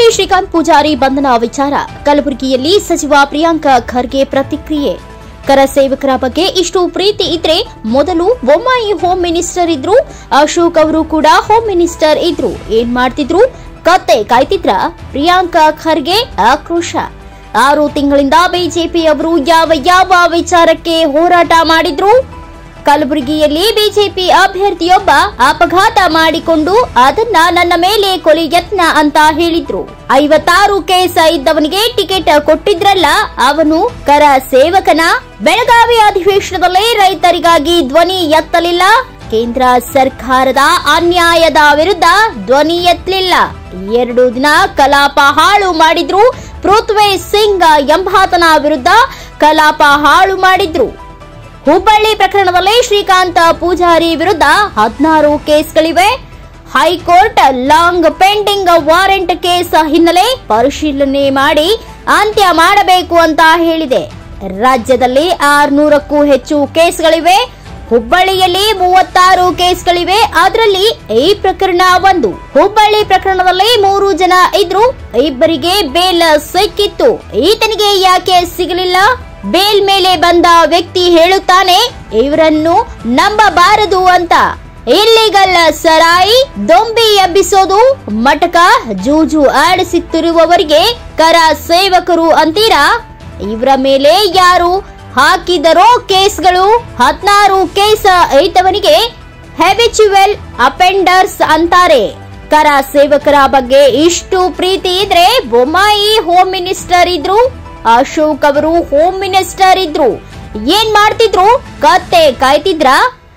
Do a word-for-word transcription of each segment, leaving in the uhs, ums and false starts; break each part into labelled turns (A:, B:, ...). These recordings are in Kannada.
A: ಶ್ರೀಕಾಂತ್ ಪೂಜಾರಿ ಬಂಧನ ವಿಚಾರ ಕಲಬುರಗಿಯಲ್ಲಿ ಸಚಿವ ಪ್ರಿಯಾಂಕ ಖರ್ಗೆ ಪ್ರತಿಕ್ರಿಯೆ. ಕರ ಸೇವಕರ ಬಗ್ಗೆ ಇಷ್ಟು ಪ್ರೀತಿ ಇದ್ರೆ ಮೊದಲು ಬೊಮ್ಮಾಯಿ ಹೋಮ್ ಮಿನಿಸ್ಟರ್ ಇದ್ರು, ಅಶೋಕ್ ಅವರು ಕೂಡ ಹೋಮ್ ಮಿನಿಸ್ಟರ್ ಇದ್ರು, ಏನ್ ಮಾಡ್ತಿದ್ರು? ಕತ್ತೆ ಕಾಯ್ತಿದ್ರ? ಪ್ರಿಯಾಂಕ ಖರ್ಗೆ ಆಕ್ರೋಶ. ಆರು ತಿಂಗಳಿಂದ ಬಿಜೆಪಿಯವರು ಯಾವ ಯಾವ ವಿಚಾರಕ್ಕೆ ಹೋರಾಟ ಮಾಡಿದ್ರು? ಕಲಬುರಗಿಯಲ್ಲಿ ಬಿಜೆಪಿ ಅಭ್ಯರ್ಥಿಯೊಬ್ಬ ಅಪಘಾತ ಮಾಡಿಕೊಂಡು ಅದನ್ನ ನನ್ನ ಮೇಲೆ ಕೊಲೆ ಯತ್ನ ಅಂತ ಹೇಳಿದ್ರು. ಐವತ್ತಾರು ಕೇಸ್ ಇದ್ದವನಿಗೆ ಟಿಕೆಟ್ ಕೊಟ್ಟಿದ್ರಲ್ಲ, ಅವನು ಕರ ಸೇವಕನ? ಬೆಳಗಾವಿ ಅಧಿವೇಶನದಲ್ಲಿ ರೈತರಿಗಾಗಿ ಧ್ವನಿ ಎತ್ತಲಿಲ್ಲ. ಕೇಂದ್ರ ಸರ್ಕಾರದ ಅನ್ಯಾಯದ ವಿರುದ್ಧ ಧ್ವನಿ ಎತ್ತಲಿಲ್ಲ. ಎರಡು ದಿನ ಕಲಾಪ ಹಾಳು ಮಾಡಿದ್ರು. ಪೃಥ್ವಿ ಸಿಂಗ್ ಎಂಬಾತನ ವಿರುದ್ಧ ಕಲಾಪ ಹಾಳು ಮಾಡಿದ್ರು. ಹುಬ್ಬಳ್ಳಿ ಪ್ರಕರಣದಲ್ಲಿ ಶ್ರೀಕಾಂತ್ ಪೂಜಾರಿ ವಿರುದ್ಧ ಹದಿನಾರು ಕೇಸ್ಗಳಿವೆ. High court long pending warrant case ಹಿನ್ನೆಲೆ ಪರಿಶೀಲನೆ ಮಾಡಿ ಅಂತ್ಯ ಮಾಡಬೇಕು ಅಂತ ಹೇಳಿದೆ. ರಾಜ್ಯದಲ್ಲಿ ಆರ್ನೂರಕ್ಕೂ ಹೆಚ್ಚು ಕೇಸ್ಗಳಿವೆ. ಹುಬ್ಬಳ್ಳಿಯಲ್ಲಿ ಮೂವತ್ತಾರು ಕೇಸ್ಗಳಿವೆ. ಅದರಲ್ಲಿ ಈ ಪ್ರಕರಣ ಒಂದು. ಹುಬ್ಬಳ್ಳಿ ಪ್ರಕರಣದಲ್ಲಿ ಮೂರು ಜನ ಇದ್ರು, ಇಬ್ಬರಿಗೆ ಬೇಲ್ ಸಿಕ್ಕಿತ್ತು. ಈತನಿಗೆ ಯಾಕೆ ಸಿಗಲಿಲ್ಲ? ಬೇಲ್ ಮೇಲೆ ಬಂದ ವ್ಯಕ್ತಿ ಹೇಳುತ್ತಾನೆ ಇವರನ್ನು ನಂಬಬಾರದು ಅಂತ. ಇಲ್ಲಿಗಲ್ ಸರಾಯಿ, ದೊಂಬಿ ಎಬ್ಬಿಸೋದು, ಮಟಕ, ಜೂಜು ಆಡಿಸುತ್ತಿರುವವರಿಗೆ ಕರ ಸೇವಕರು ಅಂತೀರಾ? ಇವರ ಮೇಲೆ ಯಾರು ಹಾಕಿದರೋ ಕೇಸ್ಗಳು? ಹದಿನಾರು ಕೇಸ್ ಐತವನಿಗೆ ಹ್ಯಾಬಿಚುವಲ್ ಅಪೆಂಡರ್ಸ್ ಅಂತಾರೆ. ಕರ ಸೇವಕರ ಬಗ್ಗೆ ಇಷ್ಟು ಪ್ರೀತಿ ಇದ್ರೆ ಬೊಮ್ಮಾಯಿ ಹೋಮ್ ಮಿನಿಸ್ಟರ್ ಇದ್ರು, ಅಶೋಕ್ ಅವರು ಹೋಮ್ ಮಿನಿಸ್ಟರ್ ಇದ್ರು, ಏನ್ ಮಾಡ್ತಿದ್ರು? ಕತ್ತೆ ಕಾಯ್ತಿದ್ರ?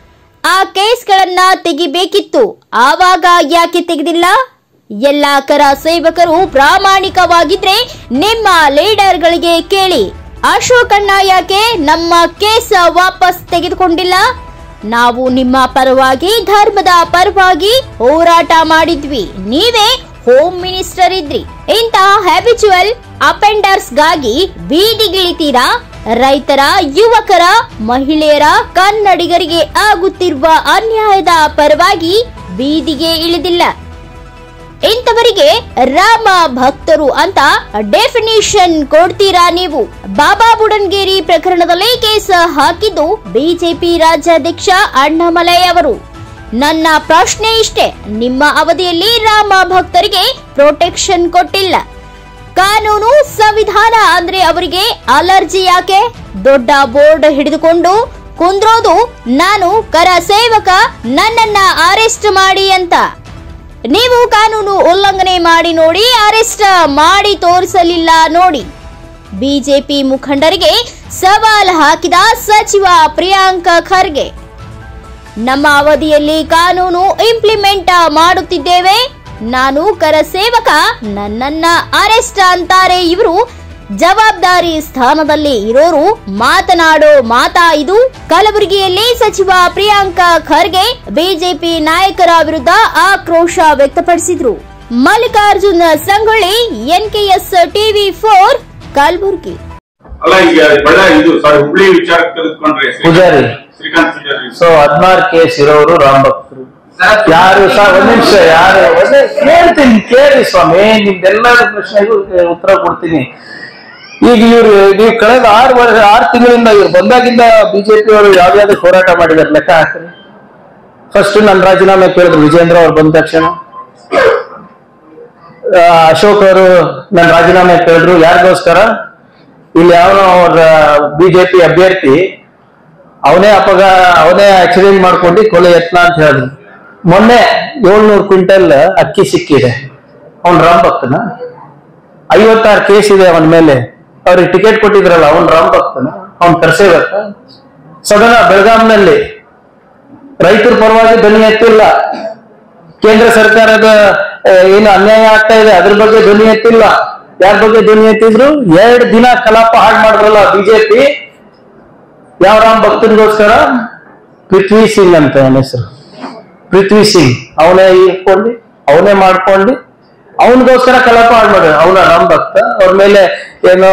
A: ಆ ಕೇಸ್ಗಳನ್ನ ತೆಗಿಬೇಕಿತ್ತು. ಆವಾಗ ಯಾಕೆ ತೆಗೆದಿಲ್ಲ? ಎಲ್ಲ ಕರ ಸೇವಕರು ಪ್ರಾಮಾಣಿಕವಾಗಿದ್ರೆ ನಿಮ್ಮ ಲೀಡರ್ಗಳಿಗೆ ಕೇಳಿ, ಅಶೋಕ್ ಅಣ್ಣ ಯಾಕೆ ನಮ್ಮ ಕೇಸ್ ವಾಪಸ್ ತೆಗೆದುಕೊಂಡಿಲ್ಲ? ನಾವು ನಿಮ್ಮ ಪರವಾಗಿ, ಧರ್ಮದ ಪರವಾಗಿ ಹೋರಾಟ ಮಾಡಿದ್ವಿ, ನೀವೇ ಹೋಮ್ ಮಿನಿಸ್ಟರ್ ಇದ್ರಿ. ಇಂಥ ಹ್ಯಾಬಿಚುವಲ್ ಅಪೆಂಡರ್ಸ್ಗಾಗಿ ಬೀದಿಗಿಳಿತೀರಾ? ರೈತರ, ಯುವಕರ, ಮಹಿಳೆಯರ, ಕನ್ನಡಿಗರಿಗೆ ಆಗುತ್ತಿರುವ ಅನ್ಯಾಯದ ಪರವಾಗಿ ಬೀದಿಗೆ ಇಳಿದಿಲ್ಲ. ಇಂಥವರಿಗೆ ರಾಮ ಭಕ್ತರು ಅಂತ ಡೆಫಿನಿಷನ್ ಕೊಡ್ತೀರಾ ನೀವು? ಬಾಬಾ ಬುಡನ್ಗೇರಿ ಪ್ರಕರಣದಲ್ಲಿ ಕೇಸ್ ಹಾಕಿದ್ದು ಬಿಜೆಪಿ ರಾಜ್ಯಾಧ್ಯಕ್ಷ ಅಣ್ಣಾಮಲೈ ಅವರು. ನನ್ನ ಪ್ರಶ್ನೆ ಇಷ್ಟೇ, ನಿಮ್ಮ ಅವಧಿಯಲ್ಲಿ ರಾಮ ಭಕ್ತರಿಗೆ ಪ್ರೊಟೆಕ್ಷನ್ ಕೊಟ್ಟಿಲ್ಲ. ಕಾನೂನು, ಸಂವಿಧಾನ ಅಂದ್ರೆ ಅವರಿಗೆ ಅಲರ್ಜಿ ಯಾಕೆ? ದೊಡ್ಡ ಬೋರ್ಡ್ ಹಿಡಿದುಕೊಂಡು ಕುಂದ್ರೋದು, ನಾನು ಕರ ಸೇವಕ, ನನ್ನನ್ನ ಅರೆಸ್ಟ್ ಮಾಡಿ ಅಂತ. ನೀವು ಕಾನೂನು ಉಲ್ಲಂಘನೆ ಮಾಡಿ ನೋಡಿ, ಅರೆಸ್ಟ್ ಮಾಡಿ ತೋರಿಸಲಿಲ್ಲ ನೋಡಿ. ಬಿಜೆಪಿ ಮುಖಂಡರಿಗೆ ಸವಾಲ್ ಹಾಕಿದ ಸಚಿವ ಪ್ರಿಯಾಂಕ ಖರ್ಗೆ. ನಮ್ಮ ಅವಧಿಯಲ್ಲಿ ಕಾನೂನು ಇಂಪ್ಲಿಮೆಂಟ್ ಮಾಡುತ್ತಿದ್ದೇವೆ, ನಾನು ಕರ ಸೇವಕ, ನನ್ನನ್ನ ಅರೆಸ್ಟ್ ಅಂತಾರೆ ಇವರು. ಜವಾಬ್ದಾರಿ ಸ್ಥಾನದಲ್ಲಿ ಇರೋರು ಮಾತನಾಡೋ ಮಾತಾ ಇದು? ಕಲಬುರಗಿಯಲ್ಲಿ ಸಚಿವ ಪ್ರಿಯಾಂಕ ಖರ್ಗೆ ಬಿಜೆಪಿ ನಾಯಕರ ವಿರುದ್ಧ ಆಕ್ರೋಶ ವ್ಯಕ್ತಪಡಿಸಿದ್ರು. Mallikarjun Sangolli, NKS TV four, Kalaburagi.
B: ಅಲ್ಲ, ಈಗ ಬಡ ಇದು ಸಾರಿ ಹುಬ್ಳಿ ವಿಚಾರಕ್ಕೆ ತೆಗೆದುಕೊಂಡ್ರೆ
C: ಪೂಜಾರಿ
B: ಶ್ರೀಕಾಂತ್ ಪೂಜಾರಿ
C: ಸೊ ಹದಿನಾರು ಕೇಸ್ ಇರೋರು ರಾಮ್ ಭಕ್ತರು ಯಾರು? ಸರ್ ಒಂದ್ ನಿಮಿಷ, ಯಾರು ಕೇಳ್ತೀನಿ ಕೇಳಿ ಸ್ವಾಮಿ, ನಿಮ್ದೆಲ್ಲರ ಪ್ರಶ್ನೆಗೂ ಉತ್ತರ ಕೊಡ್ತೀನಿ. ಈಗ ಇವ್ರು ನೀವು ಕಳೆದ ಆರು ವರ್ಷ ಆರು ತಿಂಗಳಿಂದ ಇವ್ರು ಬಂದಾಗಿಂದ ಬಿಜೆಪಿ ಅವರು ಯಾವ್ಯಾವ್ದು ಹೋರಾಟ ಮಾಡಿದಾರೆ ಲೆಕ್ಕ ಹಾಕ್ರಿ. ಫಸ್ಟ್ ನನ್ನ ರಾಜೀನಾಮೆ ಕೇಳಿದ್ರು ವಿಜೇಂದ್ರ ಅವ್ರು ಬಂದ ತಕ್ಷಣ. ಅಶೋಕ್ ಅವರು ನನ್ನ ರಾಜೀನಾಮೆ ಕೇಳಿದ್ರು. ಯಾರಿಗೋಸ್ಕರ? ಇಲ್ಲಿ ಯಾವ ಅವ್ರ ಬಿಜೆಪಿ ಅಭ್ಯರ್ಥಿ ಅವನೇ ಅಪಘ ಅವನೇ ಆಕ್ಸಿಡೆಂಟ್ ಮಾಡ್ಕೊಂಡು ಕೊಲೆ ಯತ್ನ ಅಂತ ಹೇಳಿದ್ರು. ಮೊನ್ನೆ ಏಳ್ನೂರು ಕ್ವಿಂಟಲ್ ಅಕ್ಕಿ ಸಿಕ್ಕಿದೆ. ಅವನ್ ರಾಮ್ ಭಕ್ತನ? ಐವತ್ತಾರು ಕೇಸ್ ಇದೆ ಅವನ ಮೇಲೆ. ಅವ್ರಿಗೆ ಟಿಕೆಟ್ ಕೊಟ್ಟಿದ್ರಲ್ಲ, ಅವನ್ ರಾಮ್ ಭಕ್ತನ? ಅವನ್ ಕರ್ಸೇವಕ? ಸದನ ಬೆಳಗಾಂನಲ್ಲಿ ರೈತರ ಪರವಾಗಿ ಧ್ವನಿ ಎತ್ತಿಲ್ಲ. ಕೇಂದ್ರ ಸರ್ಕಾರದ ಏನು ಅನ್ಯಾಯ ಆಗ್ತಾ ಇದೆ ಅದ್ರ ಬಗ್ಗೆ ಧ್ವನಿ ಎತ್ತಿಲ್ಲ. ಯಾರ ಬಗ್ಗೆ ಧ್ವನಿ ಎತ್ತಿದ್ರು? ಎರಡು ದಿನ ಕಲಾಪ ಹಾಳು ಮಾಡಿದ್ರಲ್ಲ ಬಿಜೆಪಿ. ಯಾವ ರಾಮ್ ಭಕ್ತನಿಗೋಸ್ಕರ? ಪೃಥ್ವಿ ಸಿಂಗ್ ಅಂತ ಅವನ ಹೆಸರು, ಪೃಥ್ವಿ ಸಿಂಗ್. ಅವನೇ ಇಟ್ಕೊಂಡು ಅವನೇ ಮಾಡ್ಕೊಂಡು ಅವನಿಗೋಸ್ಕರ ಕಲಾಪ ಹಾಳು ಮಾಡಿದ್ರು. ಅವನ ರಾಮ್ ಭಕ್ತ. ಅವ್ರ ಮೇಲೆ ಏನೋ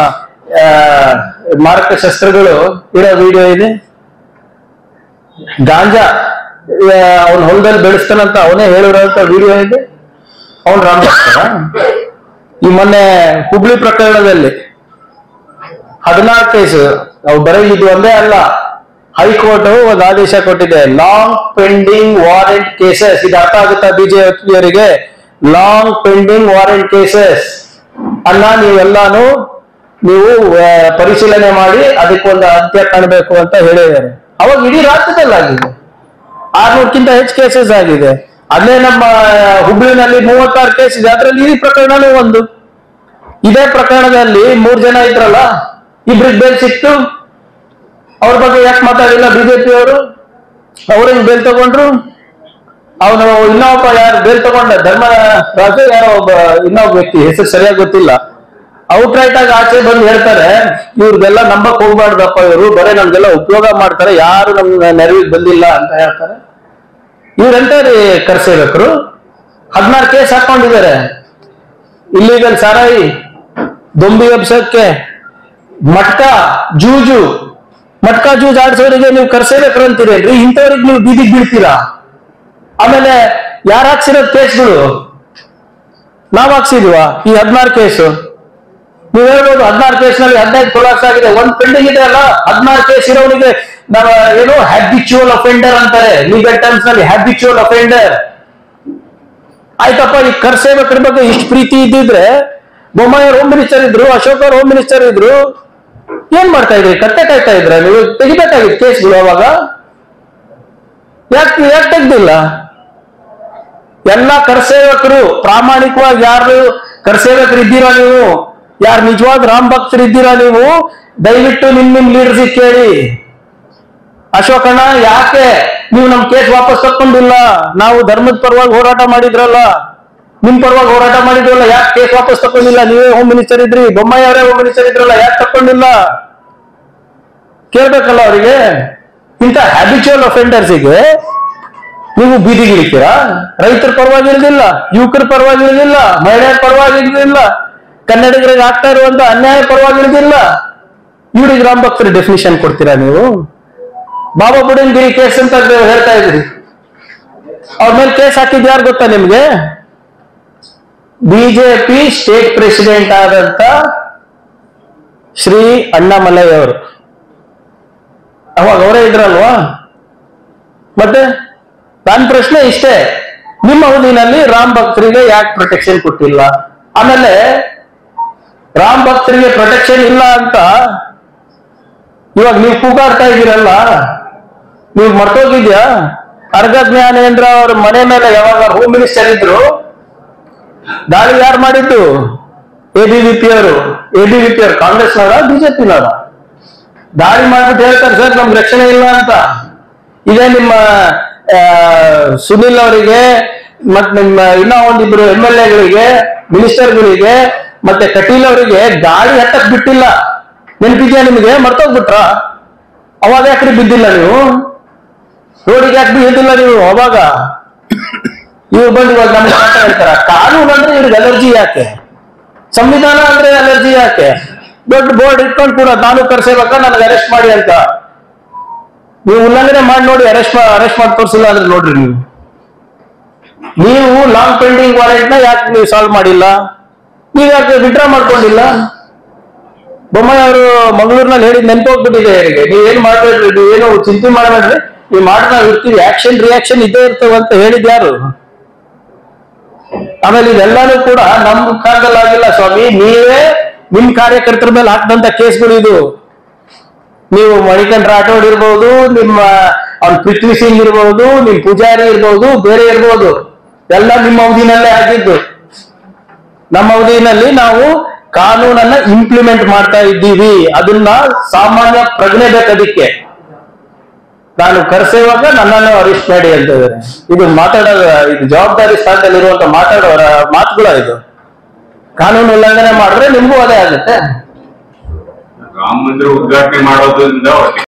C: ಮಾರಕ ಶಸ್ತ್ರಗಳು ಇರೋ ವಿಡಿಯೋ ಇದೆ. ಗಾಂಜಾ ಅವನ ಹೊಲದಲ್ಲಿ ಬೆಳೆಸ್ತಾನಂತ ಅವನೇ ಹೇಳಿರೋಂತ ವಿಡಿಯೋ ಇದೆ. ಅವನ್ ರಾಮ್ ಭಕ್ತ. ಈ ಮೊನ್ನೆ ಹುಬ್ಳಿ ಪ್ರಕರಣದಲ್ಲಿ ಹದಿನಾರು ಕೇಸ್ ಅವು ಬರೀ ಇದು ಒಂದೇ ಅಲ್ಲ, ಹೈಕೋರ್ಟ್ ಒಂದು ಆದೇಶ ಕೊಟ್ಟಿದೆ, ಲಾಂಗ್ ಪೆಂಡಿಂಗ್ ವಾರೆಂಟ್ ಕೇಸಸ್. ಇದು ಅರ್ಥ ಆಗುತ್ತಾ ಬಿಜೆಪಿಯವರಿಗೆ? ಲಾಂಗ್ ಪೆಂಡಿಂಗ್ ವಾರೆಂಟ್ ಕೇಸಸ್ ಅನ್ನ ನೀವೆಲ್ಲಾನು ನೀವು ಪರಿಶೀಲನೆ ಮಾಡಿ ಅದಕ್ಕೊಂದು ಅಂತ್ಯ ಕಾಣಬೇಕು ಅಂತ ಹೇಳಿದ್ದಾರೆ. ಅವಾಗ ಇಡೀ ರಾಜ್ಯದಲ್ಲಿ ಆಗಿದೆ, ಆರ್ನೂರಕ್ಕಿಂತ ಹೆಚ್ಚು ಕೇಸಸ್ ಆಗಿದೆ. ಅಲ್ಲೇ ನಮ್ಮ ಹುಬ್ಳಿನಲ್ಲಿ ಮೂವತ್ತಾರು ಕೇಸ್ ಇದೆ, ಅದರಲ್ಲಿ ಈ ಪ್ರಕರಣನೂ ಒಂದು. ಇದೇ ಪ್ರಕರಣದಲ್ಲಿ ಮೂರ್ ಜನ ಇದ್ರಲ್ಲ, ಇಬ್ರಿಗೆ ಬೇಲ್ ಸಿಕ್ತು, ಅವ್ರ ಬಗ್ಗೆ ಯಾಕೆ ಮಾತಾಡಿಲ್ಲ ಬಿಜೆಪಿಯವರು? ಅವ್ರಿಗೆ ಬೇಲ್ ತಗೊಂಡ್ರು. ಅವನು ಇನ್ನೊಬ್ಬ ಯಾರು ಬೇಲ್ ತಗೊಂಡ ಧರ್ಮರಾಜು ಯಾರೋ ಒಬ್ಬ ಇನ್ನೊಬ್ಬ ವ್ಯಕ್ತಿ, ಹೆಸರು ಸರಿಯಾಗಿ ಗೊತ್ತಿಲ್ಲ, ಔಟ್ ರೈಟ್ ಆಗಿ ಆಚೆ ಬಂದು ಹೇಳ್ತಾರೆ, ಇವ್ರಿಗೆಲ್ಲ ನಂಬಕ್ ಹೋಗ್ಬಾರ್ದಪ್ಪ, ಇವರು ಬರೇ ನಮ್ಗೆಲ್ಲ ಉಪಯೋಗ ಮಾಡ್ತಾರೆ, ಯಾರು ನಮ್ ನೆರವಿಗೆ ಬಂದಿಲ್ಲ ಅಂತ ಹೇಳ್ತಾರೆ. ಇವ್ರೆಂತಾರೆ ಕರ್ಸೇಬೇಕರು ಹದಿನಾರು ಕೇಸ್ ಹಾಕೊಂಡಿದ್ದಾರೆ. ಇಲ್ಲಿಗಲ್ ಸಾರಾಯಿ, ದೊಂಬಿ ಎಬ್ಸಕ್ಕೆ, ಮಟ್ಕಾ ಜೂಜು, ಮಟ್ಕಾ ಜೂಜ್ ಆಡ್ಸೋರಿಗೆ ನೀವು ಕರ್ಸೇಬೇಕ್ರು ಅಂತೀರೇನ್ರಿ? ಇಂಥವ್ರಿಗೆ ನೀವು ಬೀದಿಗೆ ಬೀಳ್ತೀರಾ? ಆಮೇಲೆ ಯಾರು ಹಾಕ್ಸಿರೋದ್ ಕೇಸ್ಗಳು? ನಾವ್ ಹಾಕ್ಸಿದ್ವಾ ಈ ಹದಿನಾರು ಕೇಸು? ನೀವ್ ಹೇಳ್ಬೋದು ಹದಿನಾರು ಕೇಸ್ ನಲ್ಲಿ ಹದಿನೈದು ಕೊಲಾಪ್ಸ್ ಆಗಿದೆ, ಒಂದ್ ಪೆಂಡಿಂಗ್ ಇದೆ ಅಲ್ಲ. ಹದಿನಾರು ಕೇಸ್ ಇರೋರಿಗೆ ನಾವ್ ಏನು ಹ್ಯಾಬಿಚುವಲ್ ಅಫೆಂಡರ್ ಅಂತಾರೆ ಲೀಗಲ್ ಟರ್ಮ್ಸ್ ನಲ್ಲಿ, ಹ್ಯಾಬಿಚುವಲ್ ಅಫೆಂಡರ್. ಆಯ್ತಪ್ಪ, ಈ ಕರ್ಸೇವಕರ ಬಗ್ಗೆ ಇಷ್ಟು ಪ್ರೀತಿ ಇದ್ದಿದ್ರೆ ಬೊಮ್ಮಾಯಿ ಹೋಮ್ ಮಿನಿಸ್ಟರ್ ಇದ್ರು, ಅಶೋಕ್ ಅವ್ರ ಹೋಮ್ ಮಿನಿಸ್ಟರ್ ಇದ್ರು, ಏನ್ ಮಾಡ್ತಾ ಇದ್ರಿ? ಕತ್ತೆ ಕಾಯ್ತಾ ಇದ್ರ? ನೀವು ತೆಗಿಬೇಕಾಗಿತ್ತು ಕೇಸ್ಗಳು ಅವಾಗ. ಯಾಕೆ ಯಾಕೆ ತೆಗ್ದಿಲ್ಲ? ಎಲ್ಲ ಕರ್ಸೇವಕರು ಪ್ರಾಮಾಣಿಕವಾಗಿ ಯಾರು ಕರ್ಸೇವಕರು ಇದ್ದೀರಾ ನೀವು, ಯಾರು ನಿಜವಾದ ರಾಮ್ ಭಕ್ತರು ಇದ್ದೀರಾ ನೀವು, ದಯವಿಟ್ಟು ನಿಮ್ ನಿಮ್ ಲೀಡರ್ಸ್ ಕೇಳಿ. ಅಶೋಕಣ್ಣ, ಯಾಕೆ ನೀವು ನಮ್ ಕೇಸ್ ವಾಪಸ್ ತಕ್ಕೊಂಡಿಲ್ಲ? ನಾವು ಧರ್ಮದ ಪರವಾಗಿ ಹೋರಾಟ ಮಾಡಿದ್ರಲ್ಲ, ನಿಮ್ ಪರವಾಗಿ ಹೋರಾಟ ಮಾಡಿದ್ರಲ್ಲ, ಯಾಕೆ ಕೇಸ್ ವಾಪಸ್ ತಕೊಂಡಿಲ್ಲ? ನೀವೇ ಹೋಮ್ ಮಿನಿಸ್ಟರ್ ಇದ್ರಿ, ಬೊಮ್ಮಾಯಿ ಅವರೇ ಹೋಮ್ ಮಿನಿಸ್ಟರ್ ಇದ್ರಲ್ಲ, ಯಾಕೆ ತಕ್ಕೊಂಡಿಲ್ಲ? ಕೇಳ್ಬೇಕಲ್ಲ ಅವರಿಗೆ. ಇಂಥ ಹ್ಯಾಬಿಚುವಲ್ ಅಫೆಂಡರ್ಸಿಗೆ ನೀವು ಬೀದಿಗೆ ಇಳಿತೀರಾ? ರೈತರ ಪರವಾಗಿ ಇಳಿದಿಲ್ಲ, ಯುವಕರ ಪರವಾಗಿ ಇಳಿದಿಲ್ಲ, ಮಹಿಳೆಯರ ಪರವಾಗಿ ಇಳಿದಿಲ್ಲ, ಕನ್ನಡಿಗರಿಗೆ ಆಗ್ತಾ ಇರುವಂತ ಅನ್ಯಾಯ ಪರವಾಗಿ ಇಳಿದಿಲ್ಲ. ಇವ್ರಿಗೆ ರಾಮ್ ಭಕ್ತರ ಡೆಫಿನಿಷನ್ ಕೊಡ್ತೀರಾ ನೀವು? ಬಾಬಾ ಬುಡನ್ಗಿರಿ ಕೇಸ್ ಅಂತ ಹೇಳ್ತಾ ಇದ್ರಿ, ಅವ್ರ ಮೇಲೆ ಕೇಸ್ ಹಾಕಿದ್ ಯಾರು ಗೊತ್ತಾ ನಿಮ್ಗೆ? ಬಿಜೆಪಿ ಸ್ಟೇಟ್ ಪ್ರೆಸಿಡೆಂಟ್ ಆದಂತ ಶ್ರೀ ಅಣ್ಣಾಮಲೈ ಅವರು. ಅವಾಗ ಅವರೇ ಇದ್ರಲ್ವಾ? ಮತ್ತೆ ನನ್ನ ಪ್ರಶ್ನೆ ಇಷ್ಟೇ, ನಿಮ್ಮ ಅವಧಿನಲ್ಲಿ ರಾಮ್ ಭಕ್ತರಿಗೆ ಯಾಕೆ ಪ್ರೊಟೆಕ್ಷನ್ ಕೊಟ್ಟಿಲ್ಲ? ಆಮೇಲೆ ರಾಮ್ ಭಕ್ತರಿಗೆ ಪ್ರೊಟೆಕ್ಷನ್ ಇಲ್ಲ ಅಂತ ಇವಾಗ ನೀವು ಕೂಗಾಡ್ತಾ ಇದ್ದೀರಲ್ಲ, ನೀವು ಮರ್ತೋಗಿದ್ಯಾ? ಅರ್ಗ ಜ್ಞಾನೇಂದ್ರ ಅವ್ರ ಮನೆ ಮೇಲೆ ಯಾವಾಗ ಹೋಮ್ ಮಿನಿಸ್ಟರ್ ಇದ್ರು ದಾಳಿ ಯಾರು ಮಾಡಿದ್ದು? ಎ ಬಿ ವಿ ಪಿ ಅವರು. ಎ ಬಿ ವಿ ಪಿ ಅವರು ಕಾಂಗ್ರೆಸ್ನವರ ಬಿಜೆಪಿನವರ? ದಾಳಿ ಮಾಡ್ಬಿಟ್ಟು ಹೇಳ್ತಾರೆ ಸರ್ ನಮ್ಗೆ ರಕ್ಷಣೆ ಇಲ್ಲ ಅಂತ. ಇದೇ ನಿಮ್ಮ ಸುನಿಲ್ ಅವರಿಗೆ ಮತ್ ನಿಮ್ಮ ಇನ್ನ ಒಂದಿಬ್ರು ಎಂ ಎಲ್ ಎಗಳಿಗೆ, ಮಿನಿಸ್ಟರ್ಗಳಿಗೆ, ಮತ್ತೆ ಕಟೀಲ್ ಅವರಿಗೆ ಗಾಳಿ ಹತ್ತಕ್ ಬಿಟ್ಟಿಲ್ಲ. ನೆನಪಿದ್ಯಾ ನಿಮಗೆ? ಮರ್ತೋಗ್ಬಿಟ್ರ? ಅವಾಗ ಯಾಕ್ರಿ ಬಿದ್ದಿಲ್ಲ ನೀವು? ರೋಡಿಗೆ ಯಾಕೆ ಬಿದ್ದಿಲ್ಲ ನೀವು ಅವಾಗ? ಇವ್ರು ಬಂದು ಇವಾಗ ನಮ್ಗೆ ಮಾತಾ ಹೇಳ್ತಾರ ಕಾನೂನು ಅಂದ್ರೆ ಇವ್ರಿಗೆ ಅಲರ್ಜಿ ಯಾಕೆ? ಸಂವಿಧಾನ ಅಂದ್ರೆ ಅಲರ್ಜಿ ಯಾಕೆ? ದೊಡ್ಡ ಬೋರ್ಡ್ ಇಟ್ಕೊಂಡು ಕೂಡ ನಾನು ಕರ್ಸೇಬೇಕ, ನನಗೆ ಅರೆಸ್ಟ್ ಮಾಡಿ ಅಂತ. ನೀವು ಉಲ್ಲಂಘನೆ ಮಾಡಿ ನೋಡಿ, ಅರೆಸ್ಟ್ ಅರೆಸ್ಟ್ ಮಾಡಿ ತೋರಿಸಿಲ್ಲ ಅಂದ್ರೆ ನೋಡ್ರಿ ನೀವು. ನೀವು ಲಾಂಗ್ ಪೆಂಡಿಂಗ್ ವಾರೆಂಟ್ ನ ಯಾಕೆ ನೀವು ಸಾಲ್ವ್ ಮಾಡಿಲ್ಲ? ನೀವು ಯಾಕೆ ವಿಡ್ರಾ ಮಾಡ್ಕೊಂಡಿಲ್ಲ? ಬೊಮ್ಮಾಯಿ ಅವರು ಮಂಗಳೂರಿನಲ್ಲಿ ಹೇಳಿದ್ ನೆನ್ಪೋಗ್ಬಿಟ್ಟಿದೆ ಅವರಿಗೆ. ನೀವೇನ್ ಮಾಡ್ಬೇಡ್ರಿ, ನೀವೇನು ಚಿಂತೆ ಮಾಡಬೇಡ್ರಿ, ನೀವು ಮಾಡಿ ನಾವು ಇರ್ತೀವಿ, ಆಕ್ಷನ್ ರಿಯಾಕ್ಷನ್ ಇದ್ದೇ ಇರ್ತವೆ ಅಂತ ಹೇಳಿದ್ ಯಾರು? ಆಮೇಲೆ ಇದೆಲ್ಲಾನು ಕೂಡ ನಮ್ ಕಾಲದಲ್ಲಿ ಆಗಿಲ್ಲ ಸ್ವಾಮಿ, ನೀವೇ ನಿಮ್ ಕಾರ್ಯಕರ್ತರ ಮೇಲೆ ಹಾಕಿದಂತ ಕೇಸ್ಗಳು ಇದು. ನೀವು ಮಣಿಕಂಠ ರಾಠೋಡ್ ಇರ್ಬೋದು, ನಿಮ್ಮ ಅವ್ನ ಪೃಥ್ವಿ ಸಿಂಗ್ ಇರ್ಬೋದು, ನಿಮ್ ಪೂಜಾರಿ ಇರ್ಬೋದು, ಬೇರೆ ಇರ್ಬೋದು, ಎಲ್ಲ ನಿಮ್ಮ ಅವಧಿನಲ್ಲೇ ಆಗಿದ್ದು. ನಮ್ಮ ಅವಧಿನಲ್ಲಿ ನಾವು ಕಾನೂನನ್ನ ಇಂಪ್ಲಿಮೆಂಟ್ ಮಾಡ್ತಾ ಇದ್ದೀವಿ. ಅದನ್ನ ಸಾಮಾನ್ಯ ಪ್ರಜ್ಞೆ ಬೇಕದಕ್ಕೆ. ನಾನು ಕರೆಸುವಾಗ ನನ್ನನ್ನು ಅರೆಸ್ಟ್ ಮಾಡಿ ಅಂತ ಇದ್ದಾರೆ. ಇದು ಮಾತಾಡೋ ಇದು ಜವಾಬ್ದಾರಿ ಸ್ಥಾನದಲ್ಲಿ ಇರುವಂತ ಮಾತಾಡೋರ ಮಾತುಗಳ ಇದು. ಕಾನೂನು ಉಲ್ಲಂಘನೆ ಮಾಡಿದ್ರೆ ನಿಮ್ಗೂ ಅದೇ ಆಗುತ್ತೆ.
B: ರಾಮ ಮಂದಿರ ಉದ್ಘಾಟನೆ ಮಾಡೋದ್ರಿಂದ